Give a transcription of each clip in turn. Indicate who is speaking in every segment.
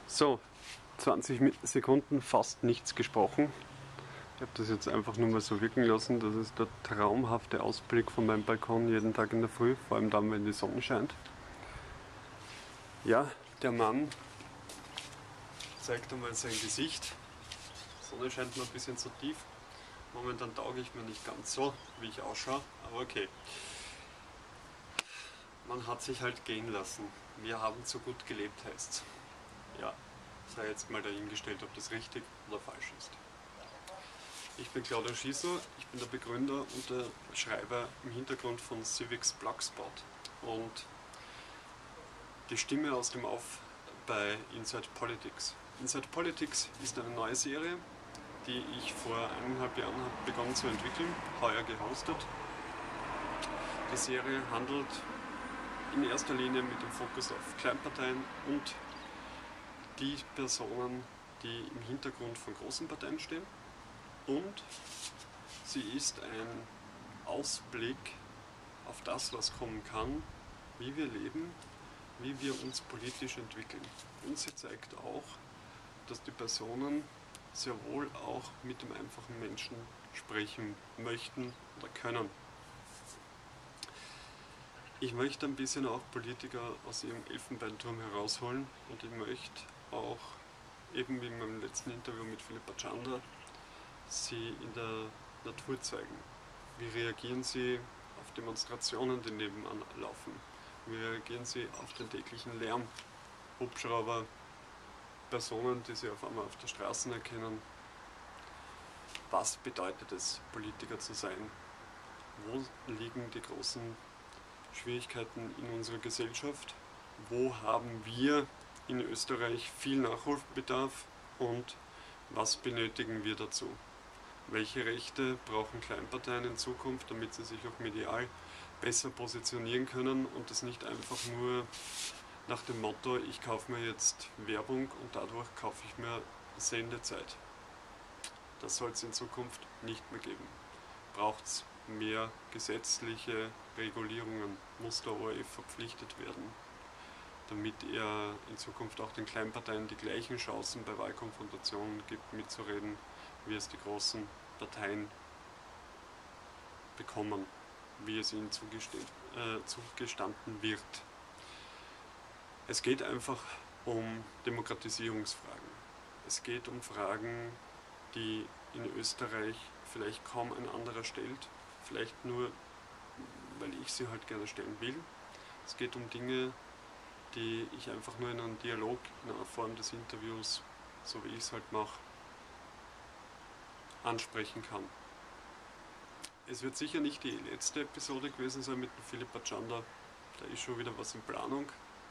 Speaker 1: So, 20 Sekunden fast nichts gesprochen. Ich habe das jetzt einfach nur mal so wirken lassen. Das ist der traumhafte Ausblick von meinem Balkon jeden Tag in der Früh, vor allem dann, wenn die Sonne scheint. Ja, der Mann zeigt einmal sein Gesicht. Die Sonne scheint mir ein bisschen zu tief. Momentan tauge ich mir nicht ganz so, wie ich ausschaue, aber okay. Man hat sich halt gehen lassen. Wir haben zu gut gelebt, heißt's. Ja, sei jetzt mal dahingestellt, ob das richtig oder falsch ist. Ich bin Claudio Schießler, ich bin der Begründer und der Schreiber im Hintergrund von Civics Blogspot und die Stimme aus dem Off bei Inside Politics. Inside Politics ist eine neue Serie, die ich vor 1,5 Jahren habe begonnen zu entwickeln, heuer gehostet. Die Serie handelt in erster Linie mit dem Fokus auf Kleinparteien und die Personen, die im Hintergrund von großen Parteien stehen. Und sie ist ein Ausblick auf das, was kommen kann, wie wir leben, wie wir uns politisch entwickeln. Und sie zeigt auch, dass die Personen sehr wohl auch mit dem einfachen Menschen sprechen möchten oder können. Ich möchte ein bisschen auch Politiker aus ihrem Elfenbeinturm herausholen und ich möchte auch, eben wie in meinem letzten Interview mit Philippa Chanda, sie in der Natur zeigen. Wie reagieren sie auf Demonstrationen, die nebenan laufen? Wie reagieren sie auf den täglichen Lärm? Hubschrauber, Personen, die sie auf einmal auf der Straße erkennen. Was bedeutet es, Politiker zu sein? Wo liegen die großen Schwierigkeiten in unserer Gesellschaft? Wo haben wir in Österreich viel Nachholbedarf und was benötigen wir dazu? Welche Rechte brauchen Kleinparteien in Zukunft, damit sie sich auch medial besser positionieren können und das nicht einfach nur nach dem Motto, ich kaufe mir jetzt Werbung und dadurch kaufe ich mir Sendezeit. Das soll es in Zukunft nicht mehr geben. Braucht es mehr gesetzliche Regulierungen, muss der ORF verpflichtet werden, damit er in Zukunft auch den Kleinparteien die gleichen Chancen bei Wahlkonfrontationen gibt, mitzureden, wie es die großen Parteien bekommen, wie es ihnen zugestanden wird. Es geht einfach um Demokratisierungsfragen. Es geht um Fragen, die in Österreich vielleicht kaum ein anderer stellt, vielleicht nur, weil ich sie halt gerne stellen will. Es geht um Dinge, die ich einfach nur in einem Dialog, in einer Form des Interviews, so wie ich es halt mache, ansprechen kann. Es wird sicher nicht die letzte Episode gewesen sein mit dem Philippa Chanda, da ist schon wieder was in Planung.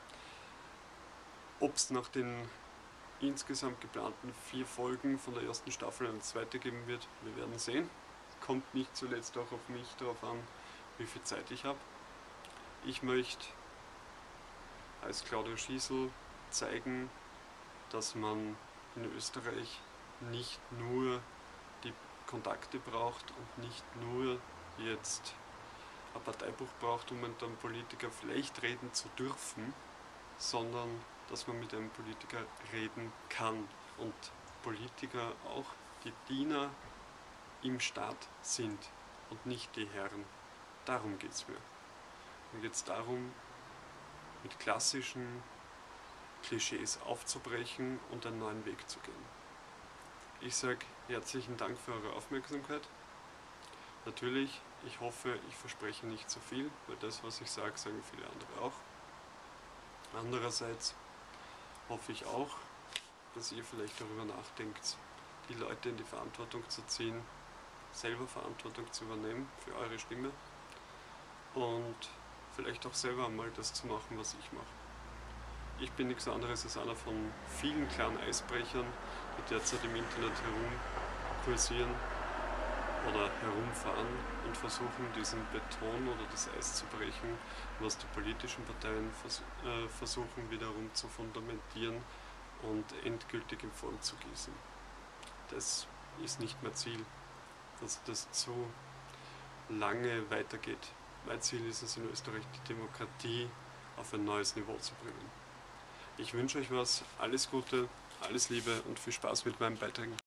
Speaker 1: Ob es nach den insgesamt geplanten 4 Folgen von der ersten Staffel eine zweite geben wird, wir werden sehen. Kommt nicht zuletzt auch auf mich darauf an, wie viel Zeit ich habe. Ich möchte als Claudio Schießl zeigen, dass man in Österreich nicht nur die Kontakte braucht und nicht nur jetzt ein Parteibuch braucht, um mit einem Politiker vielleicht reden zu dürfen, sondern dass man mit einem Politiker reden kann und Politiker auch die Diener im Staat sind und nicht die Herren. Darum geht es mir. Mir geht es darum, mit klassischen Klischees aufzubrechen und einen neuen Weg zu gehen. Ich sage herzlichen Dank für eure Aufmerksamkeit. Natürlich, ich hoffe, ich verspreche nicht zu viel, weil das, was ich sage, sagen viele andere auch. Andererseits hoffe ich auch, dass ihr vielleicht darüber nachdenkt, die Leute in die Verantwortung zu ziehen, selber Verantwortung zu übernehmen für eure Stimme und vielleicht auch selber einmal das zu machen, was ich mache. Ich bin nichts anderes als einer von vielen kleinen Eisbrechern, die derzeit im Internet herumkursieren oder herumfahren und versuchen, diesen Beton oder das Eis zu brechen, was die politischen Parteien versuchen wiederum zu fundamentieren und endgültig in Form zu gießen. Das ist nicht mein Ziel, dass das zu lange weitergeht. Mein Ziel ist es, in Österreich die Demokratie auf ein neues Niveau zu bringen. Ich wünsche euch was, alles Gute, alles Liebe und viel Spaß mit meinen Beiträgen.